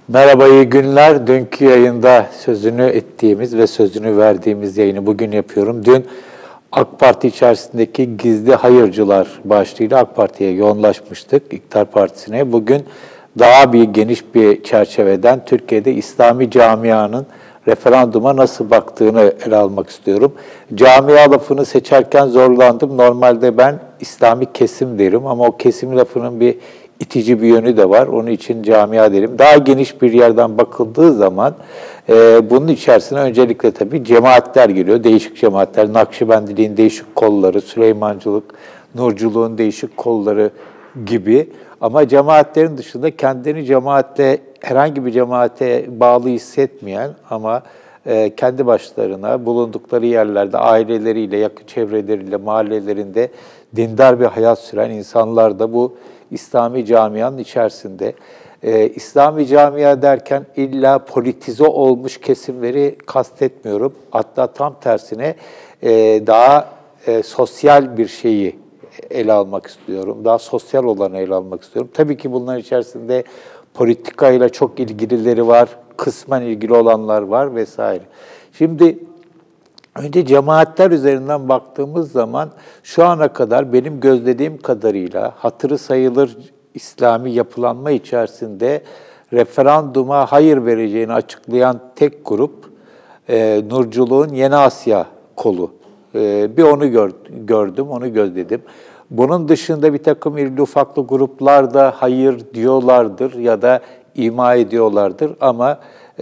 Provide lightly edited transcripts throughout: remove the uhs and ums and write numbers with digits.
Merhaba, iyi günler. Dünkü yayında sözünü ettiğimiz ve sözünü verdiğimiz yayını bugün yapıyorum. Dün AK Parti içerisindeki gizli hayırcılar başlığıyla AK Parti'ye yoğunlaşmıştık, İktidar Partisi'ne. Bugün daha geniş bir çerçeveden Türkiye'de İslami camianın referanduma nasıl baktığını ele almak istiyorum. Camia lafını seçerken zorlandım. Normalde ben İslami kesim derim ama o kesim lafının bir itici bir yönü de var. Onun için camia derim. Daha geniş bir yerden bakıldığı zaman bunun içerisine öncelikle tabii cemaatler giriyor. Değişik cemaatler, Nakşibendiliğin değişik kolları, Süleymancılık, Nurculuğun değişik kolları gibi. Ama cemaatlerin dışında kendini cemaatle, herhangi bir cemaate bağlı hissetmeyen ama kendi başlarına bulundukları yerlerde aileleriyle, yakın çevreleriyle, mahallelerinde dindar bir hayat süren insanlar da bu İslami camianın içerisinde. İslami camia derken illa politize olmuş kesimleri kastetmiyorum. Hatta tam tersine daha sosyal bir şeyi ele almak istiyorum. Daha sosyal olanı ele almak istiyorum. Tabii ki bunların içerisinde politikayla çok ilgilileri var, kısmen ilgili olanlar var vesaire. Şimdi önce cemaatler üzerinden baktığımız zaman şu ana kadar benim gözlediğim kadarıyla hatırı sayılır İslami yapılanma içerisinde referanduma hayır vereceğini açıklayan tek grup Nurculuğun Yeni Asya kolu. Bir onu gördüm, onu gözledim. Bunun dışında bir takım irili ufaklı gruplar da hayır diyorlardır ya da ima ediyorlardır ama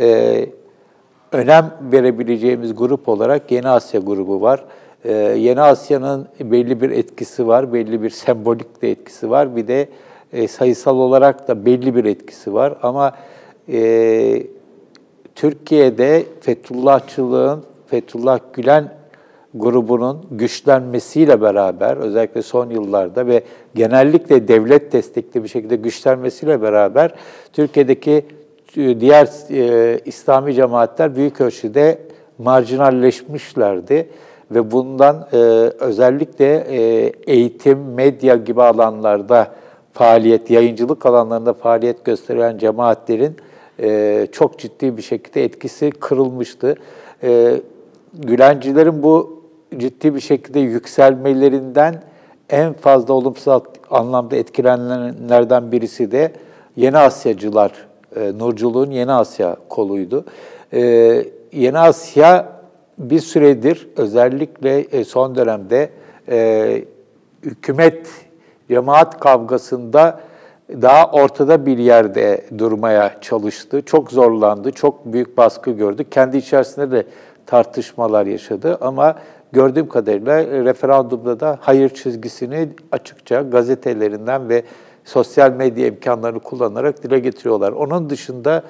önem verebileceğimiz grup olarak Yeni Asya grubu var. Yeni Asya'nın belli bir etkisi var, belli bir sembolik de etkisi var. Bir de sayısal olarak da belli bir etkisi var. Ama Türkiye'de Fethullahçılığın, Fethullah Gülen grubunun güçlenmesiyle beraber, özellikle son yıllarda ve genellikle devlet destekli bir şekilde güçlenmesiyle beraber Türkiye'deki diğer İslami cemaatler büyük ölçüde marjinalleşmişlerdi ve bundan özellikle eğitim, medya gibi alanlarda faaliyet, yayıncılık alanlarında faaliyet gösteren cemaatlerin çok ciddi bir şekilde etkisi kırılmıştı. Gülencilerin bu ciddi bir şekilde yükselmelerinden en fazla olumsuz anlamda etkilenenlerden birisi de Yeni Asyacılar, Nurculuğun Yeni Asya koluydu. Yeni Asya bir süredir özellikle son dönemde hükümet cemaat kavgasında daha ortada bir yerde durmaya çalıştı. Çok zorlandı, çok büyük baskı gördü. Kendi içerisinde de tartışmalar yaşadı ama gördüğüm kadarıyla referandumda da hayır çizgisini açıkça gazetelerinden ve sosyal medya imkanlarını kullanarak dile getiriyorlar. Onun dışında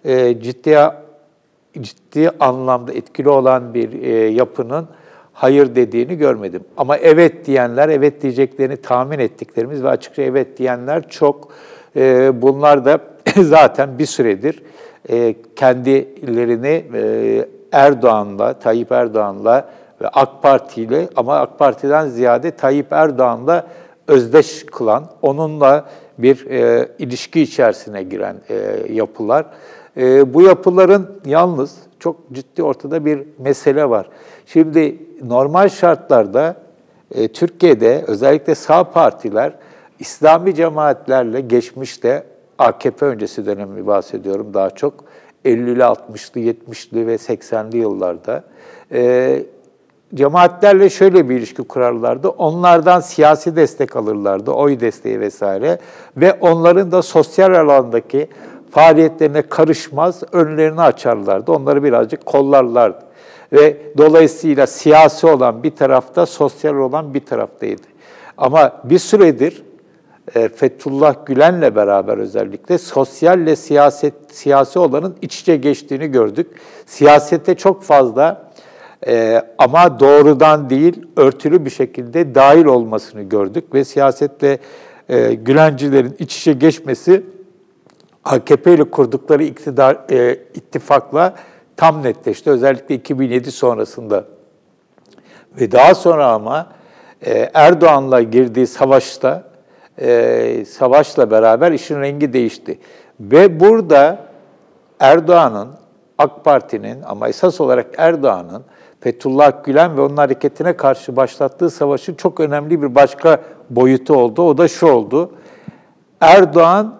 ciddi anlamda etkili olan bir yapının hayır dediğini görmedim. Ama evet diyenler, evet diyeceklerini tahmin ettiklerimiz ve açıkça evet diyenler çok. Bunlar da zaten bir süredir kendilerini Erdoğan'la, Tayyip Erdoğan'la ve AK Parti'yle ama AK Parti'den ziyade Tayyip Erdoğan'la özdeş kılan, onunla bir ilişki içerisine giren yapılar. Bu yapıların yalnız çok ciddi ortada bir mesele var. Şimdi normal şartlarda Türkiye'de özellikle sağ partiler İslami cemaatlerle geçmişte AKP öncesi dönemi bahsediyorum daha çok 50'li, 60'lı, 70'li ve 80'li yıllarda cemaatlerle şöyle bir ilişki kurarlardı. Onlardan siyasi destek alırlardı, oy desteği vesaire ve onların da sosyal alandaki faaliyetlerine karışmaz, önlerini açarlardı. Onları birazcık kollarlardı. Ve dolayısıyla siyasi olan bir tarafta, sosyal olan bir taraftaydı. Ama bir süredir Fethullah Gülen'le beraber özellikle sosyalle siyasi olanın iç içe geçtiğini gördük. Siyasete çok fazla ama doğrudan değil, örtülü bir şekilde dahil olmasını gördük ve siyasetle Gülencilerin iç içe geçmesi AKP ile kurdukları ittifakla tam netleşti. Özellikle 2007 sonrasında. Ve daha sonra ama Erdoğan'la girdiği savaşla beraber işin rengi değişti. Ve burada Erdoğan'ın, AK Parti'nin ama esas olarak Erdoğan'ın Fethullah Gülen ve onun hareketine karşı başlattığı savaşın çok önemli bir başka boyutu oldu. O da şu oldu. Erdoğan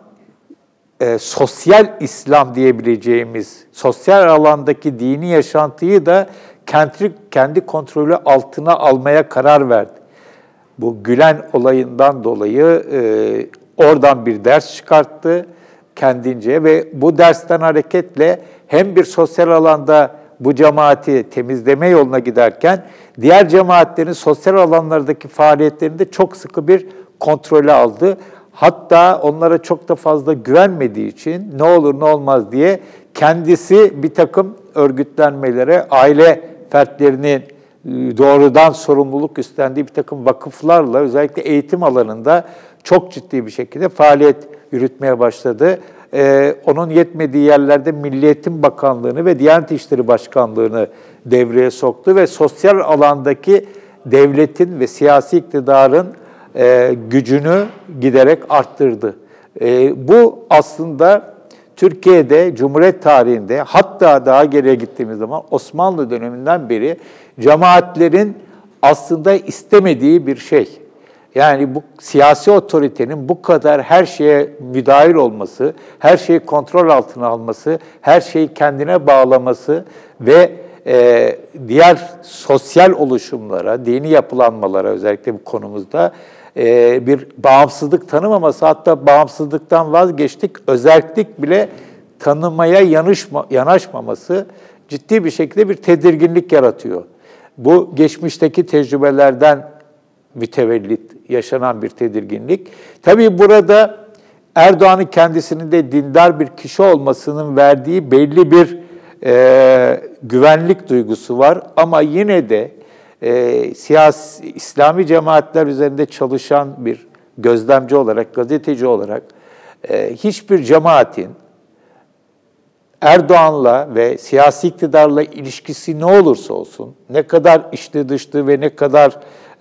sosyal İslam diyebileceğimiz sosyal alandaki dini yaşantıyı da kendi kontrolü altına almaya karar verdi. Bu Gülen olayından dolayı oradan bir ders çıkarttı kendince ve bu dersten hareketle hem bir sosyal alanda bu cemaati temizleme yoluna giderken diğer cemaatlerin sosyal alanlardaki faaliyetlerini de çok sıkı bir kontrole aldı. Hatta onlara çok da fazla güvenmediği için ne olur ne olmaz diye kendisi bir takım örgütlenmelere, aile fertlerinin doğrudan sorumluluk üstlendiği bir takım vakıflarla özellikle eğitim alanında çok ciddi bir şekilde faaliyet yürütmeye başladı. Onun yetmediği yerlerde Milli Eğitim Bakanlığı'nı ve Diyanet İşleri Başkanlığı'nı devreye soktu ve sosyal alandaki devletin ve siyasi iktidarın gücünü giderek arttırdı. Bu aslında Türkiye'de, Cumhuriyet tarihinde, hatta daha geriye gittiğimiz zaman Osmanlı döneminden beri cemaatlerin aslında istemediği bir şey. Yani bu siyasi otoritenin bu kadar her şeye müdahil olması, her şeyi kontrol altına alması, her şeyi kendine bağlaması ve diğer sosyal oluşumlara, dini yapılanmalara özellikle bu konumuzda bir bağımsızlık tanımaması, hatta bağımsızlıktan vazgeçtik, özerklik bile tanımaya yanaşmaması ciddi bir şekilde bir tedirginlik yaratıyor. Bu geçmişteki tecrübelerden mütevellit yaşanan bir tedirginlik. Tabii burada Erdoğan'ın kendisinin de dindar bir kişi olmasının verdiği belli bir güvenlik duygusu var. Ama yine de İslami cemaatler üzerinde çalışan bir gözlemci olarak, gazeteci olarak hiçbir cemaatin Erdoğan'la ve siyasi iktidarla ilişkisi ne olursa olsun, ne kadar içli dışlı ve ne kadar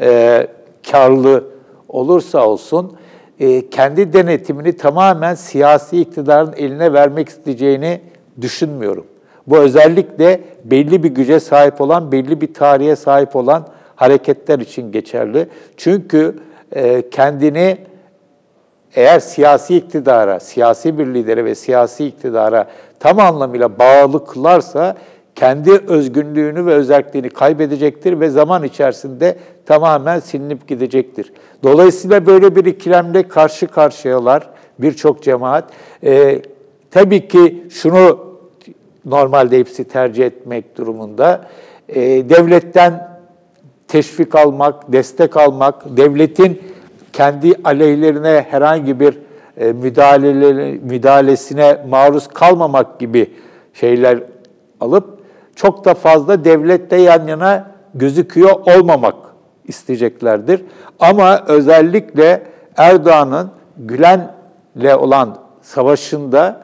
karlı olursa olsun, kendi denetimini tamamen siyasi iktidarın eline vermek isteyeceğini düşünmüyorum. Bu özellikle belli bir güce sahip olan, belli bir tarihe sahip olan hareketler için geçerli. Çünkü kendini eğer siyasi iktidara, siyasi bir lidere ve siyasi iktidara tam anlamıyla bağlı kılarsa kendi özgünlüğünü ve özelliğini kaybedecektir ve zaman içerisinde tamamen silinip gidecektir. Dolayısıyla böyle bir ikilemle karşı karşıyalar birçok cemaat. Tabii ki şunu normalde hepsi tercih etmek durumunda. Devletten teşvik almak, destek almak, devletin kendi aleyhlerine herhangi bir müdahalesine maruz kalmamak gibi şeyler alıp çok da fazla devletle yan yana gözüküyor olmamak isteyeceklerdir. Ama özellikle Erdoğan'ın Gülen'le olan savaşında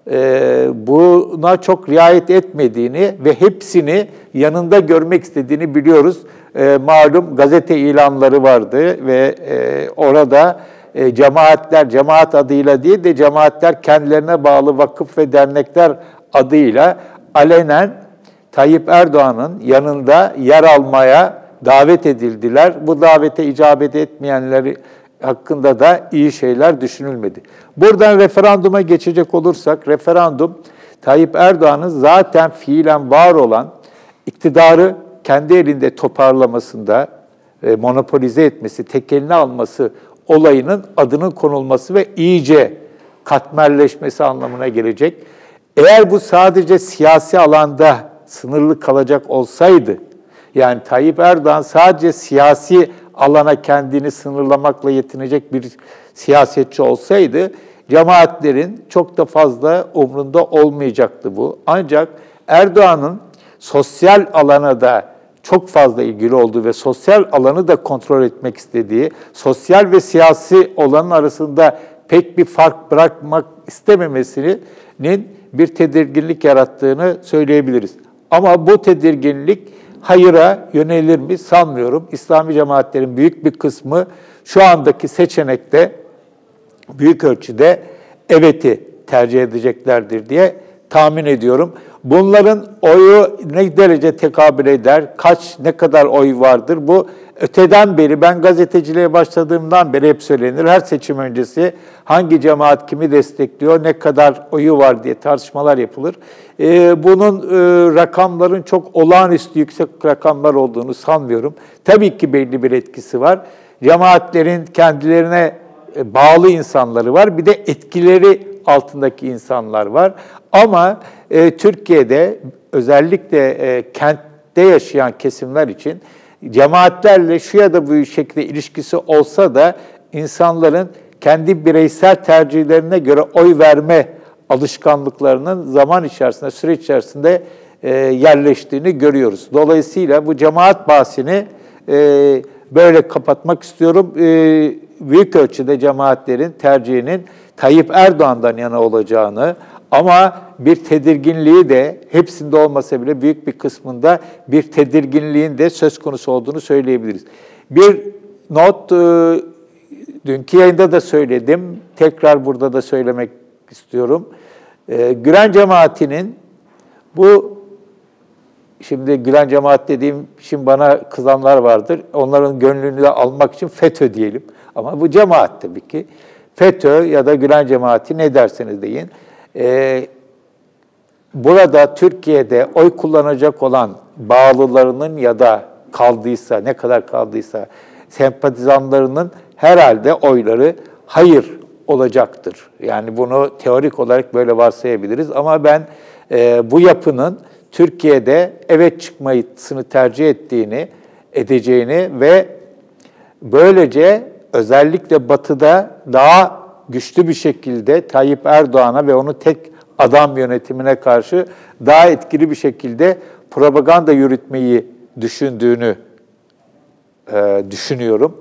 buna çok riayet etmediğini ve hepsini yanında görmek istediğini biliyoruz. Malum gazete ilanları vardı ve orada cemaatler, cemaat adıyla değil de cemaatler kendilerine bağlı vakıf ve dernekler adıyla alenen Tayyip Erdoğan'ın yanında yer almaya davet edildiler. Bu davete icabet etmeyenleri hakkında da iyi şeyler düşünülmedi. Buradan referanduma geçecek olursak, referandum Tayyip Erdoğan'ın zaten fiilen var olan iktidarı kendi elinde toparlamasında, monopolize etmesi, tek eline alması olayının adının konulması ve iyice katmerleşmesi anlamına gelecek. Eğer bu sadece siyasi alanda sınırlı kalacak olsaydı, yani Tayyip Erdoğan sadece siyasi alana kendini sınırlamakla yetinecek bir siyasetçi olsaydı, cemaatlerin çok da fazla umrunda olmayacaktı bu. Ancak Erdoğan'ın sosyal alana da çok fazla ilgili olduğu ve sosyal alanı da kontrol etmek istediği, sosyal ve siyasi olanın arasında pek bir fark bırakmak istememesinin bir tedirginlik yarattığını söyleyebiliriz. Ama bu tedirginlik hayıra yönelir mi sanmıyorum. İslami cemaatlerin büyük bir kısmı şu andaki seçenekte büyük ölçüde evet'i tercih edeceklerdir diye tahmin ediyorum. Bunların oyu ne derece tekabül eder, ne kadar oy vardır? Bu öteden beri, ben gazeteciliğe başladığımdan beri hep söylenir. Her seçim öncesi hangi cemaat kimi destekliyor, ne kadar oyu var diye tartışmalar yapılır. Bunun rakamların çok olağanüstü yüksek rakamlar olduğunu sanmıyorum. Tabii ki belli bir etkisi var. Cemaatlerin kendilerine bağlı insanları var. Bir de etkileri altındaki insanlar var. Ama Türkiye'de özellikle kentte yaşayan kesimler için cemaatlerle şu ya da bu şekilde ilişkisi olsa da insanların kendi bireysel tercihlerine göre oy verme alışkanlıklarının zaman içerisinde, süreç içerisinde yerleştiğini görüyoruz. Dolayısıyla bu cemaat bahsini böyle kapatmak istiyorum. Büyük ölçüde cemaatlerin tercihinin Tayyip Erdoğan'dan yana olacağını ama bir tedirginliği de hepsinde olmasa bile büyük bir kısmında bir tedirginliğin de söz konusu olduğunu söyleyebiliriz. Bir not, dünkü yayında da söyledim, tekrar burada da söylemek istiyorum. Gülen cemaatinin şimdi Gülen cemaat dediğim, şimdi bana kızanlar vardır. Onların gönlünü de almak için FETÖ diyelim. Ama bu cemaat tabii ki. FETÖ ya da Gülen cemaati ne derseniz deyin. Burada Türkiye'de oy kullanacak olan bağlılarının ya da kaldıysa, ne kadar kaldıysa sempatizanlarının herhalde oyları hayır olacaktır. Yani bunu teorik olarak böyle varsayabiliriz. Ama ben bu yapının Türkiye'de evet çıkmasını tercih edeceğini ve böylece özellikle Batı'da daha güçlü bir şekilde Tayyip Erdoğan'a ve onu tek adam yönetimine karşı daha etkili bir şekilde propaganda yürütmeyi düşündüğünü düşünüyorum.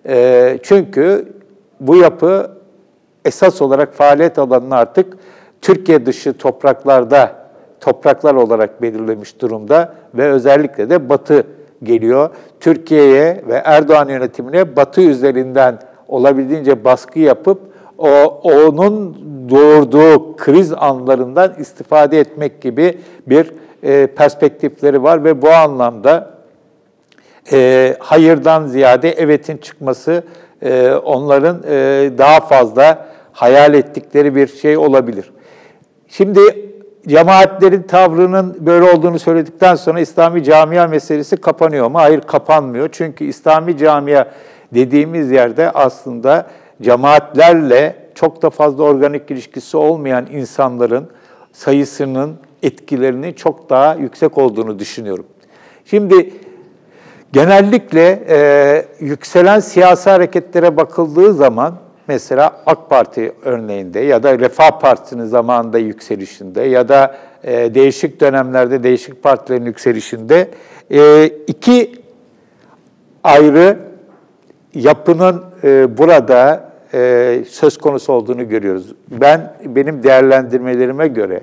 Çünkü bu yapı esas olarak faaliyet alanını artık Türkiye dışı topraklar olarak belirlemiş durumda ve özellikle de Batı geliyor. Türkiye'ye ve Erdoğan yönetimine Batı üzerinden olabildiğince baskı yapıp onun doğurduğu kriz anlarından istifade etmek gibi bir perspektifleri var ve bu anlamda hayırdan ziyade evetin çıkması onların daha fazla hayal ettikleri bir şey olabilir. Şimdi cemaatlerin tavrının böyle olduğunu söyledikten sonra İslami camia meselesi kapanıyor mu? Hayır, kapanmıyor. Çünkü İslami camia dediğimiz yerde aslında cemaatlerle çok da fazla organik ilişkisi olmayan insanların sayısının, etkilerinin çok daha yüksek olduğunu düşünüyorum. Şimdi genellikle yükselen siyasi hareketlere bakıldığı zaman, mesela AK Parti örneğinde ya da Refah Partisi'nin zamanında yükselişinde ya da değişik dönemlerde değişik partilerin yükselişinde iki ayrı yapının burada söz konusu olduğunu görüyoruz. Benim değerlendirmelerime göre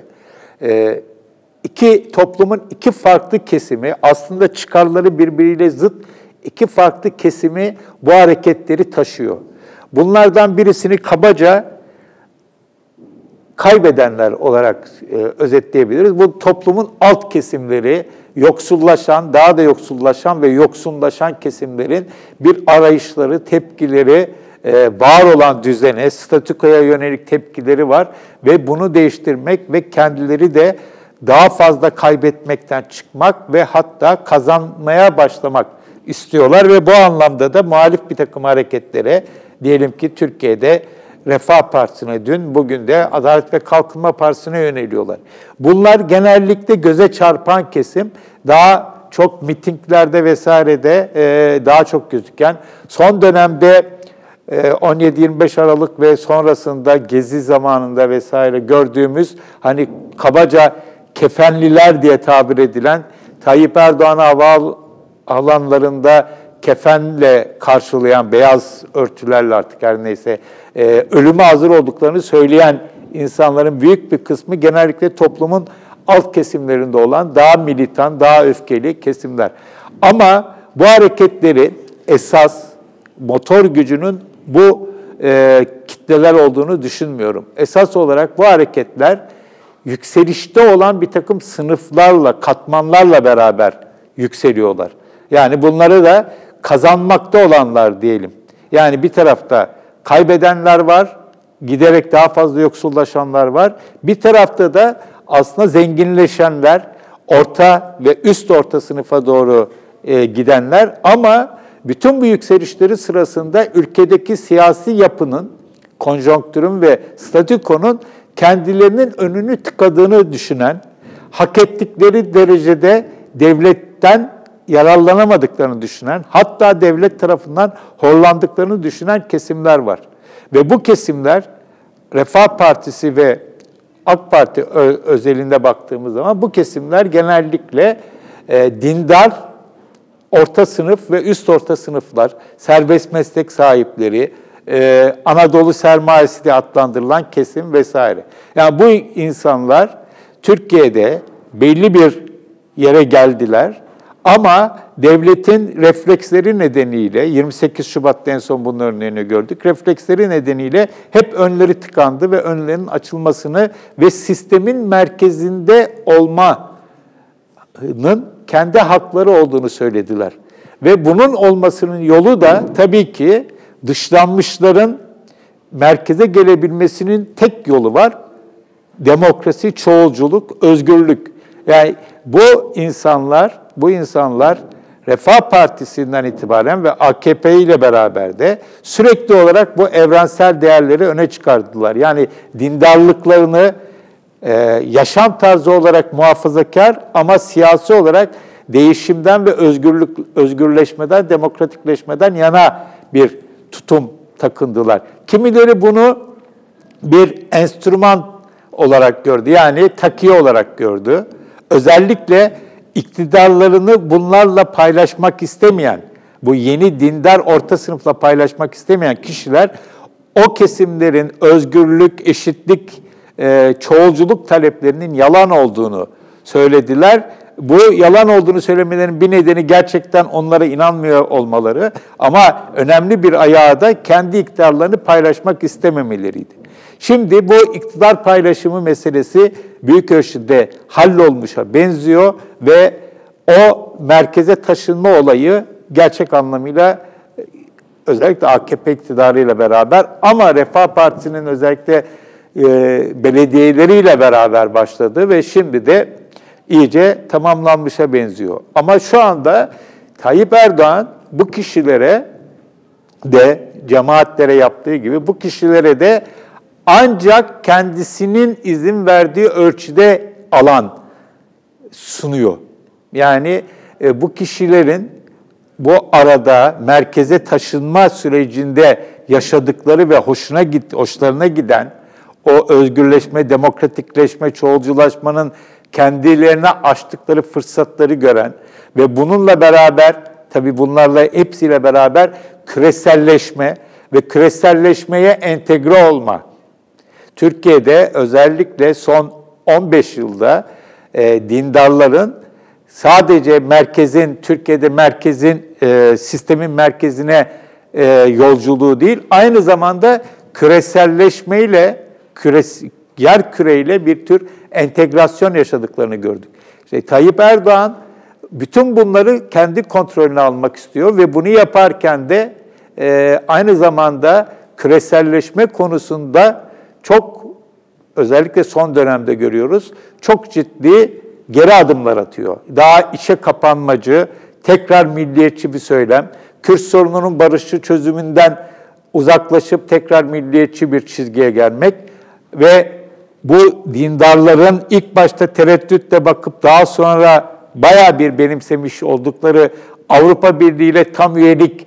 toplumun iki farklı kesimi, aslında çıkarları birbiriyle zıt iki farklı kesimi bu hareketleri taşıyor. Bunlardan birisini kabaca kaybedenler olarak özetleyebiliriz. Bu toplumun alt kesimleri, yoksullaşan, daha da yoksullaşan ve yoksunlaşan kesimlerin bir arayışları, tepkileri, var olan düzene, statükoya yönelik tepkileri var ve bunu değiştirmek ve kendileri de daha fazla kaybetmekten çıkmak ve hatta kazanmaya başlamak istiyorlar ve bu anlamda da muhalif bir takım hareketlere, diyelim ki Türkiye'de Refah Partisi'ne dün, bugün de Adalet ve Kalkınma Partisi'ne yöneliyorlar. Bunlar genellikle göze çarpan kesim, daha çok mitinglerde vesairede daha çok gözüken, son dönemde 17-25 Aralık ve sonrasında Gezi zamanında vesaire gördüğümüz, hani kabaca kefenliler diye tabir edilen, Tayyip Erdoğan'ı hava alanlarında kefenle karşılayan, beyaz örtülerle artık her neyse, ölüme hazır olduklarını söyleyen insanların büyük bir kısmı genellikle toplumun alt kesimlerinde olan daha militan, daha öfkeli kesimler. Ama bu hareketleri esas motor gücünün bu kitleler olduğunu düşünmüyorum. Esas olarak bu hareketler yükselişte olan bir takım sınıflarla, katmanlarla beraber yükseliyorlar. Yani bunları da kazanmakta olanlar diyelim. Yani bir tarafta kaybedenler var, giderek daha fazla yoksullaşanlar var. Bir tarafta da aslında zenginleşenler, orta ve üst orta sınıfa doğru gidenler, ama bütün bu yükselişleri sırasında ülkedeki siyasi yapının, konjonktürün ve statükonun kendilerinin önünü tıkadığını düşünen, hak ettikleri derecede devletten yararlanamadıklarını düşünen, hatta devlet tarafından horlandıklarını düşünen kesimler var. Ve bu kesimler, Refah Partisi ve AK Parti özelinde baktığımız zaman bu kesimler genellikle dindar, orta sınıf ve üst orta sınıflar, serbest meslek sahipleri, Anadolu sermayesi diye adlandırılan kesim vesaire. Yani bu insanlar Türkiye'de belli bir yere geldiler ama devletin refleksleri nedeniyle, 28 Şubat'ta en son bunun örneğini gördük, refleksleri nedeniyle hep önleri tıkandı ve önlerinin açılmasını ve sistemin merkezinde olmanın kendi hakları olduğunu söylediler. Ve bunun olmasının yolu da tabii ki dışlanmışların merkeze gelebilmesinin tek yolu var. Demokrasi, çoğulculuk, özgürlük. Yani bu insanlar Refah Partisi'nden itibaren ve AKP ile beraber de sürekli olarak bu evrensel değerleri öne çıkardılar. Yani dindarlıklarını yaşam tarzı olarak muhafazakar ama siyasi olarak değişimden ve özgürleşmeden, demokratikleşmeden yana bir tutum takındılar. Kimileri bunu bir enstrüman olarak gördü, yani takiye olarak gördü. Özellikle iktidarlarını bunlarla paylaşmak istemeyen, bu yeni dindar orta sınıfla paylaşmak istemeyen kişiler, o kesimlerin özgürlük, eşitlik, çoğulculuk taleplerinin yalan olduğunu söylediler. Bu yalan olduğunu söylemelerinin bir nedeni gerçekten onlara inanmıyor olmaları, ama önemli bir ayağı da kendi iktidarlarını paylaşmak istememeleriydi. Şimdi bu iktidar paylaşımı meselesi büyük ölçüde hallolmuşa benziyor ve o merkeze taşınma olayı gerçek anlamıyla özellikle AKP iktidarıyla beraber, ama Refah Partisi'nin özellikle belediyeleriyle beraber başladı ve şimdi de iyice tamamlanmışa benziyor. Ama şu anda Tayyip Erdoğan bu kişilere de, cemaatlere yaptığı gibi bu kişilere de ancak kendisinin izin verdiği ölçüde alan sunuyor. Yani bu kişilerin bu arada merkeze taşınma sürecinde yaşadıkları ve hoşlarına giden o özgürleşme, demokratikleşme, çoğulculaşmanın kendilerine açtıkları fırsatları gören ve bununla beraber, tabii bunlarla hepsiyle beraber küreselleşme ve küreselleşmeye entegre olma. Türkiye'de özellikle son 15 yılda dindarların sadece Türkiye'de sistemin merkezine yolculuğu değil, aynı zamanda küreselleşmeyle, yer küreyle bir tür entegrasyon yaşadıklarını gördük. Tayyip Erdoğan bütün bunları kendi kontrolüne almak istiyor ve bunu yaparken de aynı zamanda küreselleşme konusunda çok, özellikle son dönemde görüyoruz, çok ciddi geri adımlar atıyor. Daha içe kapanmacı, tekrar milliyetçi bir söylem, Kürt sorununun barışçı çözümünden uzaklaşıp tekrar milliyetçi bir çizgiye gelmek ve bu dindarların ilk başta tereddütle bakıp daha sonra bayağı bir benimsemiş oldukları Avrupa Birliği ile tam üyelik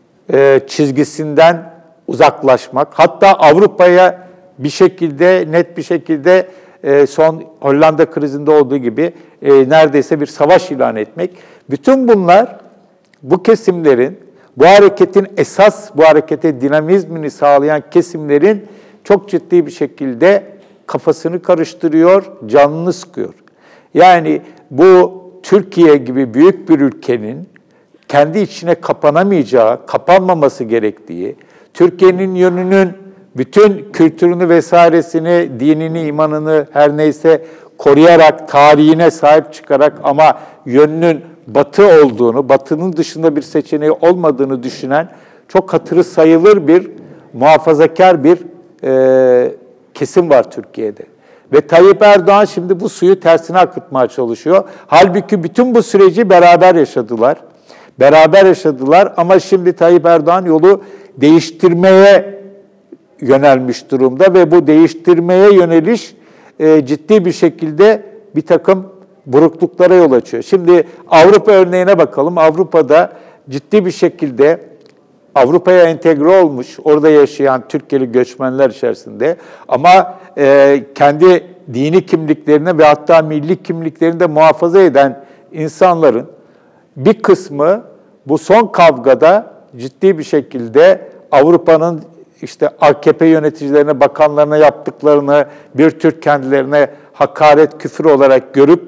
çizgisinden uzaklaşmak, hatta Avrupa'ya bir şekilde, net bir şekilde son Hollanda krizinde olduğu gibi neredeyse bir savaş ilan etmek. Bütün bunlar bu kesimlerin, bu harekete dinamizmini sağlayan kesimlerin çok ciddi bir şekilde kafasını karıştırıyor, canını sıkıyor. Yani bu Türkiye gibi büyük bir ülkenin kendi içine kapanamayacağı, kapanmaması gerektiği, Türkiye'nin yönünün bütün kültürünü vesairesini, dinini, imanını her neyse koruyarak, tarihine sahip çıkarak ama yönünün Batı olduğunu, Batı'nın dışında bir seçeneği olmadığını düşünen çok hatırı sayılır bir muhafazakar bir kesim var Türkiye'de. Ve Tayyip Erdoğan şimdi bu suyu tersine akıtmaya çalışıyor. Halbuki bütün bu süreci beraber yaşadılar. Beraber yaşadılar ama şimdi Tayyip Erdoğan yolu değiştirmeye yönelmiş durumda ve bu değiştirmeye yöneliş ciddi bir şekilde bir takım burukluklara yol açıyor. Şimdi Avrupa örneğine bakalım. Avrupa'da ciddi bir şekilde Avrupa'ya entegre olmuş, orada yaşayan Türkiye'li göçmenler içerisinde ama kendi dini kimliklerini ve hatta milli kimliklerini de muhafaza eden insanların bir kısmı bu son kavgada ciddi bir şekilde Avrupa'nın işte AKP yöneticilerine, bakanlarına yaptıklarını bir tür kendilerine hakaret, küfür olarak görüp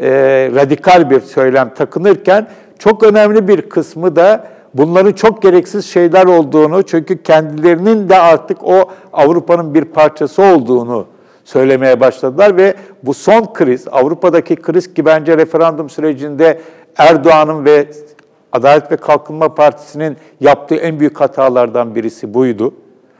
radikal bir söylem takınırken çok önemli bir kısmı da bunların çok gereksiz şeyler olduğunu, çünkü kendilerinin de artık o Avrupa'nın bir parçası olduğunu söylemeye başladılar ve bu son kriz, Avrupa'daki kriz ki bence referandum sürecinde Erdoğan'ın ve Adalet ve Kalkınma Partisi'nin yaptığı en büyük hatalardan birisi buydu.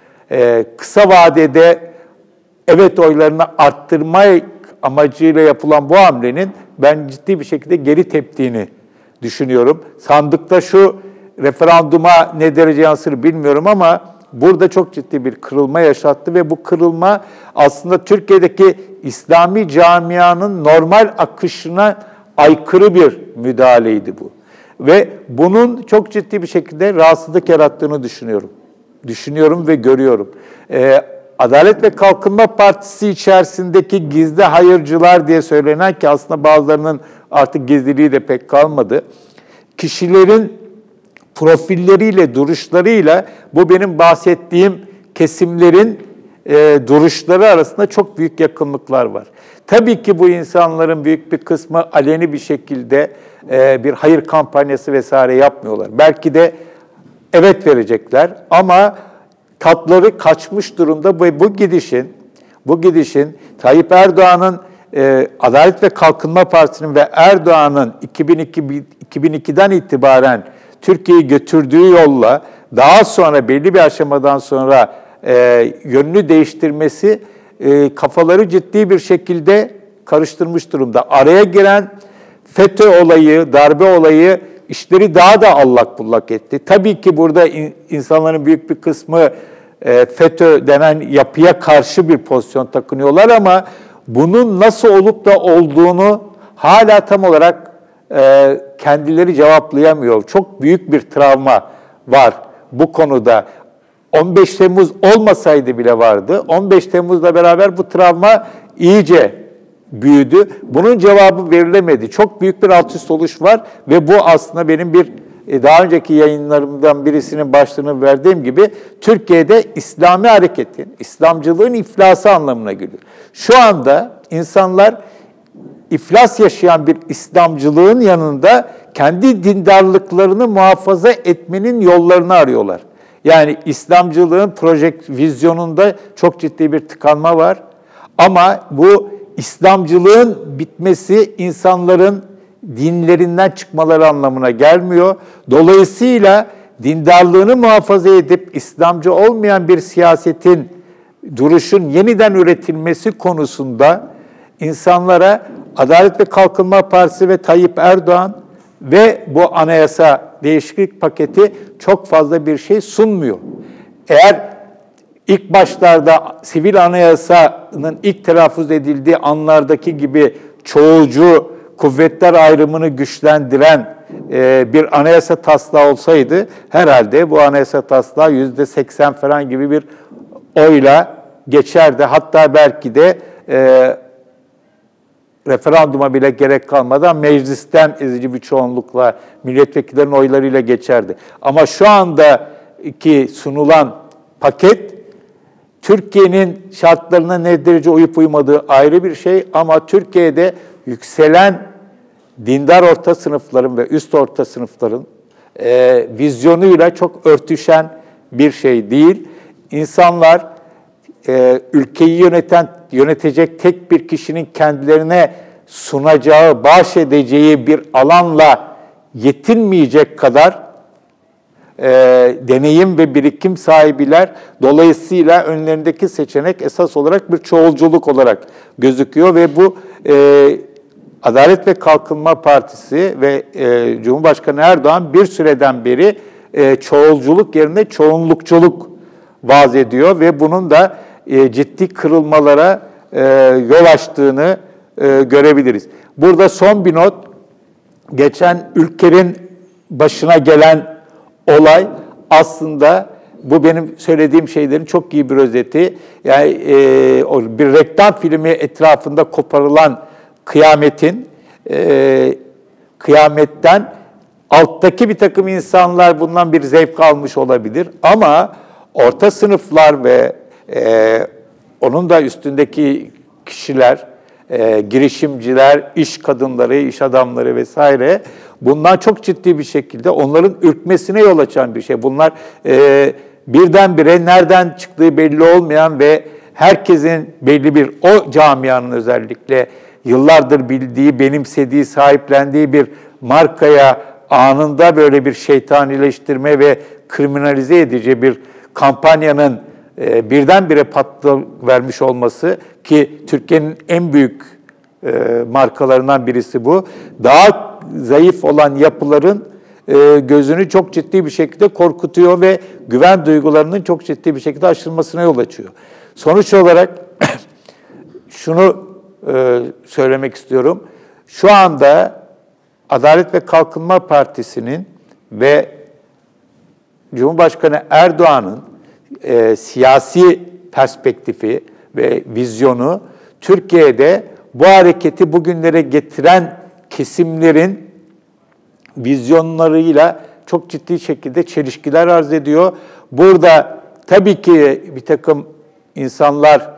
Kısa vadede evet oylarını arttırma amacıyla yapılan bu hamlenin ben ciddi bir şekilde geri teptiğini düşünüyorum. Sandıkta şu referanduma ne derece yansır bilmiyorum ama burada çok ciddi bir kırılma yaşattı ve bu kırılma aslında Türkiye'deki İslami camianın normal akışına aykırı bir müdahaleydi bu. Ve bunun çok ciddi bir şekilde rahatsızlık yarattığını düşünüyorum ve görüyorum. Adalet ve Kalkınma Partisi içerisindeki gizli hayırcılar diye söylenen ki aslında bazılarının artık gizliliği de pek kalmadı. Kişilerin profilleriyle, duruşlarıyla bu benim bahsettiğim kesimlerin duruşları arasında çok büyük yakınlıklar var. Tabii ki bu insanların büyük bir kısmı aleni bir şekilde bir hayır kampanyası vesaire yapmıyorlar. Belki de evet verecekler ama tatları kaçmış durumda ve bu gidişin Tayyip Erdoğan'ın Adalet ve Kalkınma Partisi'nin ve Erdoğan'ın 2002'den itibaren Türkiye'yi götürdüğü yolla daha sonra belli bir aşamadan sonra yönünü değiştirmesi kafaları ciddi bir şekilde karıştırmış durumda. Araya giren FETÖ olayı, darbe olayı işleri daha da allak bullak etti. Tabii ki burada insanların büyük bir kısmı FETÖ denen yapıya karşı bir pozisyon takınıyorlar ama bunun nasıl olup da olduğunu hala tam olarak kendileri cevaplayamıyor. Çok büyük bir travma var bu konuda. 15 Temmuz olmasaydı bile vardı. 15 Temmuz'la beraber bu travma iyice büyüdü. Bunun cevabı verilemedi. Çok büyük bir alt üst oluş var ve bu aslında benim daha önceki yayınlarımdan birisinin başlığını verdiğim gibi Türkiye'de İslami hareketin, İslamcılığın iflası anlamına geliyor. Şu anda insanlar iflas yaşayan bir İslamcılığın yanında kendi dindarlıklarını muhafaza etmenin yollarını arıyorlar. Yani İslamcılığın vizyonunda çok ciddi bir tıkanma var. Ama bu İslamcılığın bitmesi insanların dinlerinden çıkmaları anlamına gelmiyor. Dolayısıyla dindarlığını muhafaza edip İslamcı olmayan bir siyasetin, duruşun yeniden üretilmesi konusunda insanlara Adalet ve Kalkınma Partisi ve Tayyip Erdoğan ve bu anayasa değişiklik paketi çok fazla bir şey sunmuyor. Eğer ilk başlarda sivil anayasanın ilk telaffuz edildiği anlardaki gibi çoğulcu kuvvetler ayrımını güçlendiren bir anayasa taslağı olsaydı herhalde bu anayasa taslağı %80 falan gibi bir oyla geçerdi. Hatta belki de referanduma bile gerek kalmadan meclisten ezici bir çoğunlukla milletvekillerinin oylarıyla geçerdi. Ama şu andaki sunulan paket Türkiye'nin şartlarına ne derece uyup uymadığı ayrı bir şey ama Türkiye'de yükselen dindar orta sınıfların ve üst orta sınıfların vizyonuyla çok örtüşen bir şey değil. İnsanlar ülkeyi yönetecek tek bir kişinin kendilerine sunacağı, bahşedeceği bir alanla yetinmeyecek kadar deneyim ve birikim sahibiler. Dolayısıyla önlerindeki seçenek esas olarak bir çoğulculuk olarak gözüküyor ve bu Adalet ve Kalkınma Partisi ve Cumhurbaşkanı Erdoğan bir süreden beri çoğulculuk yerine çoğunlukçuluk vaaz ediyor ve bunun da ciddi kırılmalara yol açtığını görebiliriz. Burada son bir not, geçen ülkenin başına gelen olay aslında bu benim söylediğim şeylerin çok iyi bir özeti. Yani bir reklam filmi etrafında koparılan kıyametten alttaki bir takım insanlar bundan bir zevk almış olabilir. Ama orta sınıflar ve onun da üstündeki kişiler, girişimciler, iş kadınları, iş adamları vesaire bundan çok ciddi bir şekilde onların ürkmesine yol açan bir şey. Bunlar birdenbire nereden çıktığı belli olmayan ve herkesin belli bir, o camianın özellikle yıllardır bildiği, benimsediği, sahiplendiği bir markaya anında böyle bir şeytanileştirme ve kriminalize edici bir kampanyanın birdenbire patlak vermiş olması, ki Türkiye'nin en büyük markalarından birisi bu. Daha zayıf olan yapıların gözünü çok ciddi bir şekilde korkutuyor ve güven duygularının çok ciddi bir şekilde aşılmasına yol açıyor. Sonuç olarak şunu söylemek istiyorum. Şu anda Adalet ve Kalkınma Partisi'nin ve Cumhurbaşkanı Erdoğan'ın siyasi perspektifi ve vizyonu Türkiye'de bu hareketi bugünlere getiren kesimlerin vizyonlarıyla çok ciddi şekilde çelişkiler arz ediyor. Burada tabii ki bir takım insanlar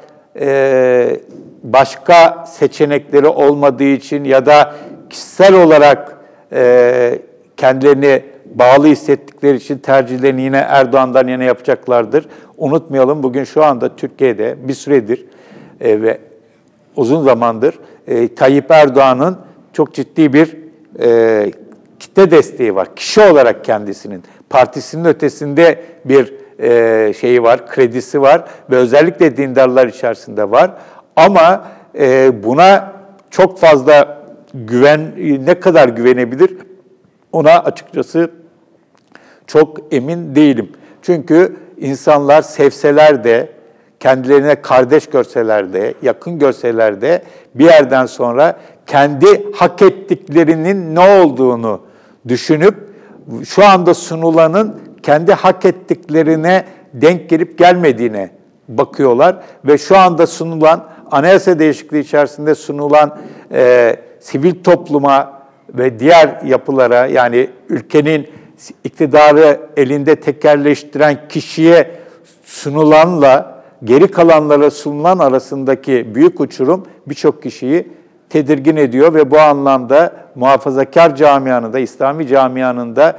başka seçenekleri olmadığı için ya da kişisel olarak kendilerini bağlı hissettikleri için tercihlerini yine Erdoğan'dan yana yapacaklardır. Unutmayalım, bugün şu anda Türkiye'de bir süredir ve uzun zamandır Tayyip Erdoğan'ın çok ciddi bir kitle desteği var. Kişi olarak kendisinin, partisinin ötesinde bir şeyi var, kredisi var ve özellikle dindarlar içerisinde var. Ama buna çok fazla ne kadar güvenebilir ona açıkçası çok emin değilim. Çünkü insanlar sevseler de, kendilerine kardeş görseler de, yakın görseler de bir yerden sonra kendi hak ettiklerinin ne olduğunu düşünüp şu anda sunulanın kendi hak ettiklerine denk gelip gelmediğine bakıyorlar ve şu anda sunulan anayasa değişikliği içerisinde sunulan sivil topluma ve diğer yapılara, yani ülkenin iktidarı elinde tekelleştiren kişiye sunulanla geri kalanlara sunulan arasındaki büyük uçurum birçok kişiyi tedirgin ediyor ve bu anlamda muhafazakar camianın da, İslami camianın da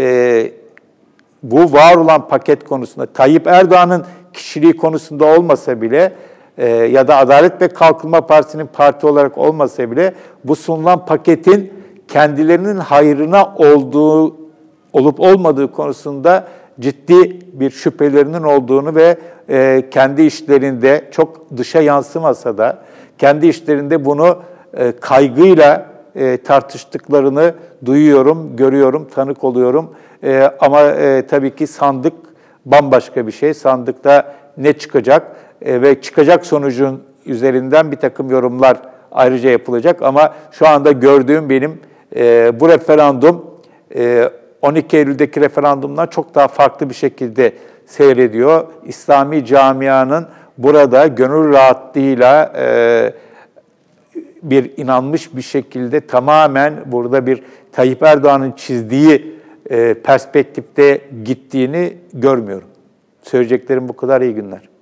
bu var olan paket konusunda, Tayyip Erdoğan'ın kişiliği konusunda olmasa bile ya da Adalet ve Kalkınma Partisi'nin parti olarak olmasa bile bu sunulan paketin kendilerinin hayrına olup olmadığı konusunda ciddi bir şüphelerinin olduğunu ve kendi işlerinde çok dışa yansımasa da kendi işlerinde bunu kaygıyla tartıştıklarını duyuyorum, görüyorum, tanık oluyorum. Ama tabii ki sandık bambaşka bir şey. Sandıkta ne çıkacak ve çıkacak sonucun üzerinden bir takım yorumlar ayrıca yapılacak. Ama şu anda gördüğüm benim bu referandum 12 Eylül'deki referandumdan çok daha farklı bir şekilde seyrediyor. İslami camianın burada gönül rahatlığıyla bir inanmış bir şekilde tamamen burada bir Tayyip Erdoğan'ın çizdiği perspektifte gittiğini görmüyorum. Söyleyeceklerim bu kadar. İyi günler.